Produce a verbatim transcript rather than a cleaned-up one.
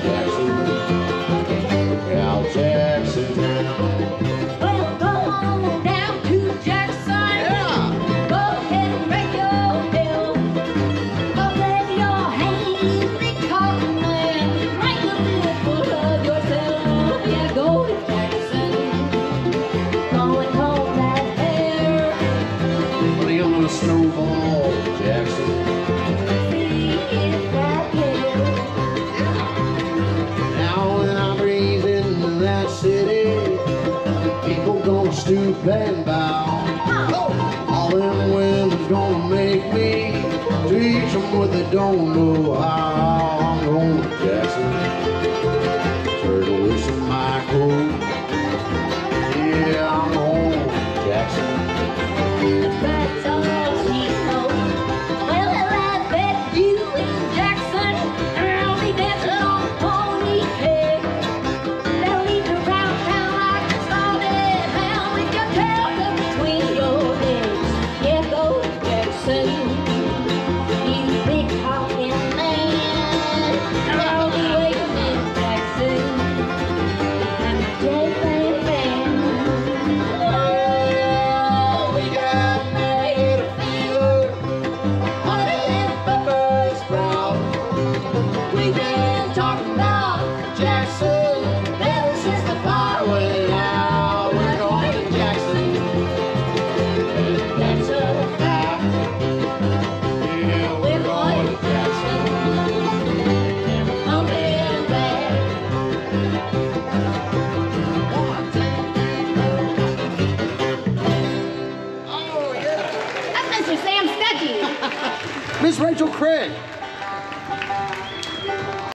Jackson. Look out, Jackson town. Well, go on down to Jackson. Yeah. Go ahead and break your tail. Go wave your hand, big cotton man. Make a bit full of yourself. Yeah, go to Jackson. Go and hold that hair. Putting on a snowball, Jackson. See if that hair. Now when I breathe into that city, people gonna stoop and bow. All them women's gonna make me teach them what they don't know how. I'm going to Jackson, turtle wishing my coat. Yeah, I'm going to Jackson. That's all she knows. Well, I bet you in Jackson, I'll be dancing on pony cake. They'll lead you round town like a started hound with your tail tucked between your legs. Yeah, go to Jackson, you big talking man. I'll be waiting in Jackson. I'm a J-Band fan. Oh, we got negative fever, honey and pepper sprout. We've been talking about Jackson ever since the fire went out. We're going to Jackson, and that's a fact. Yeah, we're going to Jackson, never coming back. One, two, oh yeah. That's Mister Sam Stuckey. Miss Rachel Craig.